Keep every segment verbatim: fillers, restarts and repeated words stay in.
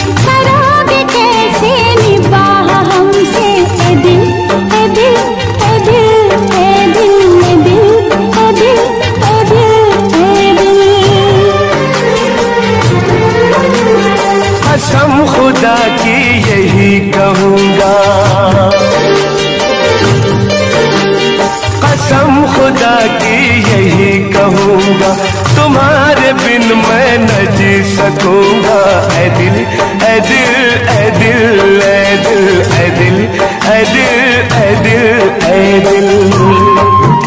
करोगे कैसे निभाह हमसे ए दिल ए दिल ए दिल ए दिल ए दिल ए दिल ए दिल ए दिल। कसम खुदा की यही कहूँगा, कसम खुदा की यही कहूँगा, तुम्हारे बिन मैं न जी सकूँगा। ऐ दिल ऐ दिल ऐ दिल ऐ दिल ऐ दिल ऐ दिल ऐ दिल ऐ दिल।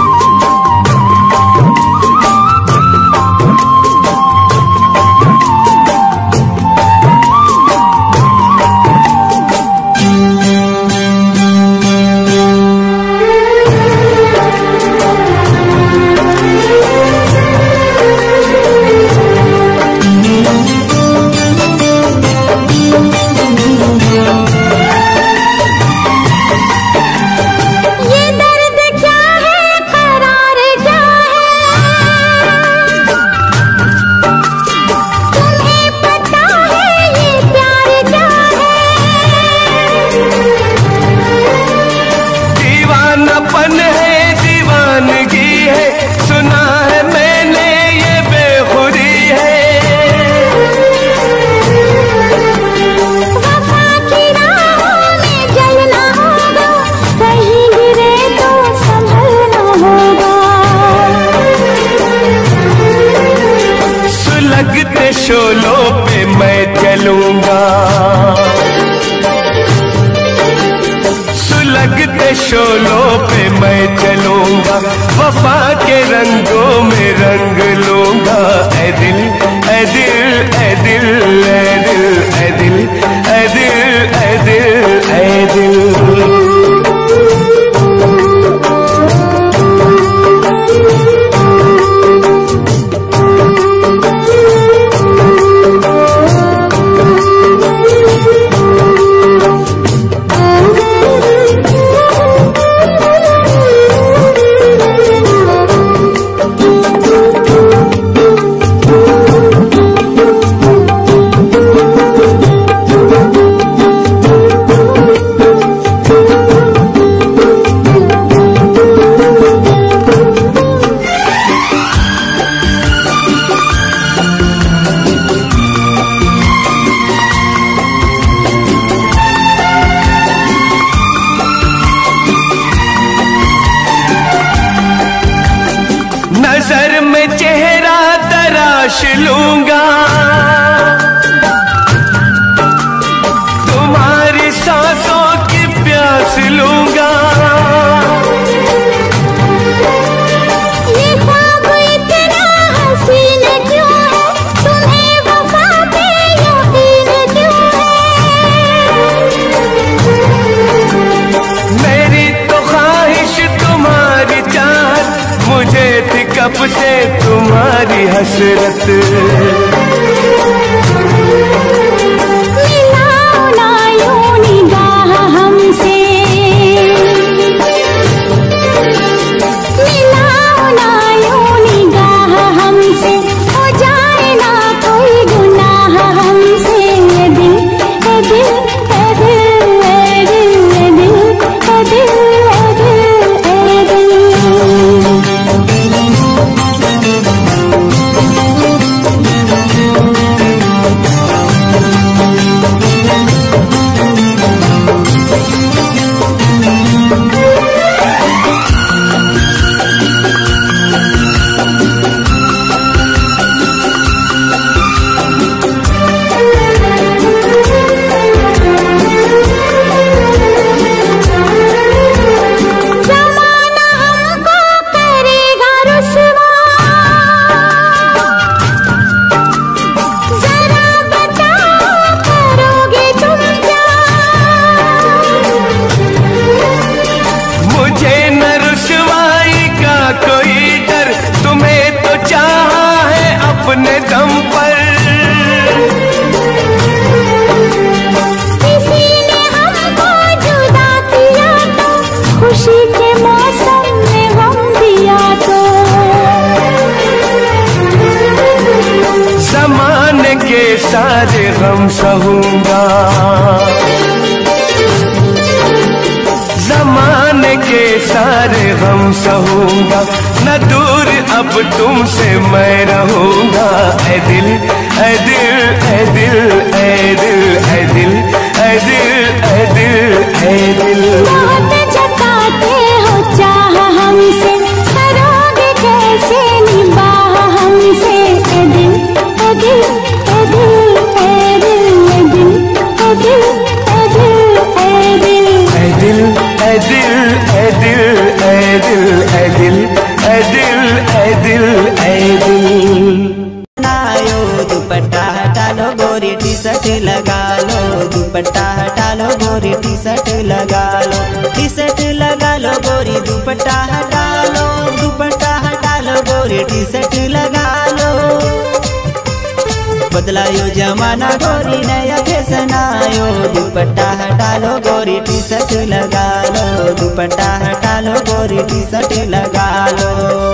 शोलों पे मैं चलूंगा, सुलगते शोलों पे मैं चलूंगा, वफा के रंगों में रंग लूंगा। ऐ दिल ऐ दिल ऐ दिल ऐ दिल ऐ दिल ऐ दिल ऐ दिल ऐ दिल। नजर में चेहरा तराश लूंगा, तुम्हारी सांसों की प्यास लूंगा। ये ख्वाब इतना हसीन क्यों है, तुम्हें वफा पे यकीन क्यों है। मेरी तो ख्वाहिश तुम्हारी चाहत, मुझे थी कब से तुम्हारी हसरत। मिलाओ ना यूं निगाह हमसे, मिलाओ ना यूं निगाह हमसे, हो जाए ना कोई गुनाह हमसे। ये दिल ये दिल ये दिल ये दिल ये दिल ये दिल ये दिल। कहूँगा। जमाने के सारे गम सहूँगा, न दूर अब तुमसे मैं रहूँगा। ऐ दिल ऐ दिल ऐ दिल ऐ दिल ऐ दिल ऐ दिल ऐ दिल ऐ दिल। बहुत जताते हो चाह हमसे, करोगे कैसे निभाह हमसे। ऐ दिल ऐ दिल ऐ दिल ऐ दिल ऐ दिल ऐ दिल ऐ दिल ऐ दिल ऐ दिल ऐ दिल ऐ दिल ऐ दिल ऐ दिल ऐ दिल ऐ दिल। नायो दुपट्टा हटा लो गोरी टी शर्ट लगा लो, दुपट्टा हटा लो गोरी टी शर्ट लगा लो, टी शर्ट लगा लो गोरी दुपट्टा हटा लो, दुपट्टा हटा लो गोरी टी शर्ट लगा लो। बदला यो जमाना गोरी नया फैशन आयो, दुपट्टा हटा लो गोरी टी शर्ट लगा लो, दुपट्टा हटा लो गोरी टी शर्ट लगा लो।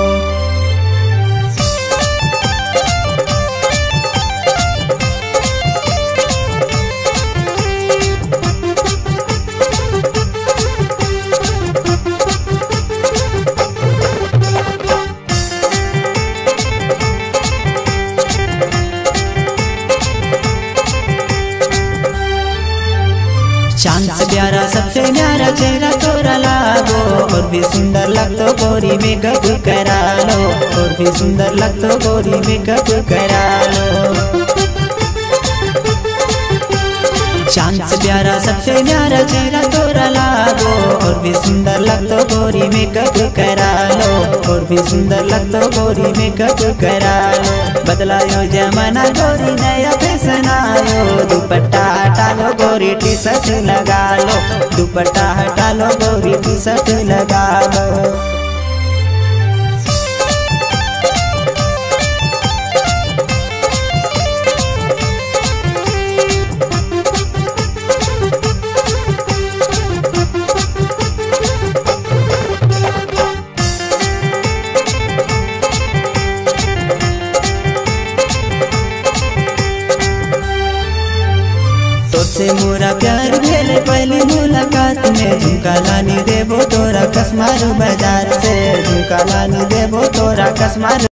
चांद से प्यारा सबसे न्यारा चेहरा तोरा लागो, और भी सुंदर लगतो गोरी मेकअप करा लो, और भी सुंदर लगतो गोरी मेकअप करा लो। चांद से प्यारा सबसे न्यारा चेहरा तोरा लागो, और भी सुंदर लगतो गोरी मेकअप करा लो, और भी सुंदर लगतो गोरी मेकअप करा लो। बदला यो जमाना गोरी नया फैशन आयो, दुपट्टा हटा लो गोरी टी शर्ट लगा लो, दुपट्टा हटा लो गोरी टी शर्ट लगा लो। से मोरा प्यार भेले पहली मुलाकात में, झुमका लानी देबो तोरा कसमार बाजार से, झुमका लानी देबो तोरा कसमार।